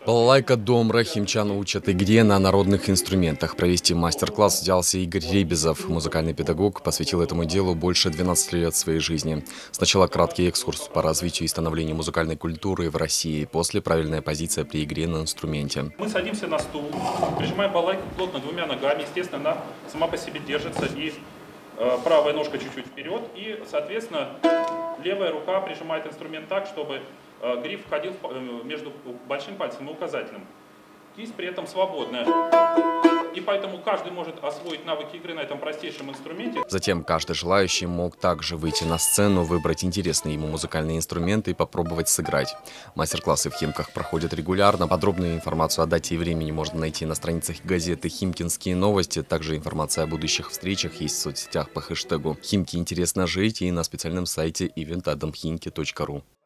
Балалайка Домра химчан учат игре на народных инструментах. Провести мастер-класс взялся Игорь Ребезов. Музыкальный педагог посвятил этому делу больше 12 лет своей жизни. Сначала краткий экскурс по развитию и становлению музыкальной культуры в России. После правильная позиция при игре на инструменте. Мы садимся на стул, прижимаем балалайку плотно двумя ногами. Естественно, она сама по себе держится. И правая ножка чуть-чуть вперед. И, соответственно, левая рука прижимает инструмент так, чтобы гриф входил между большим пальцем и указательным. Кисть при этом свободная. И поэтому каждый может освоить навыки игры на этом простейшем инструменте. Затем каждый желающий мог также выйти на сцену, выбрать интересные ему музыкальные инструменты и попробовать сыграть. Мастер-классы в Химках проходят регулярно. Подробную информацию о дате и времени можно найти на страницах газеты «Химкинские новости». Также информация о будущих встречах есть в соцсетях по хэштегу «Химки интересно жить» и на специальном сайте event.adamhinki.ru.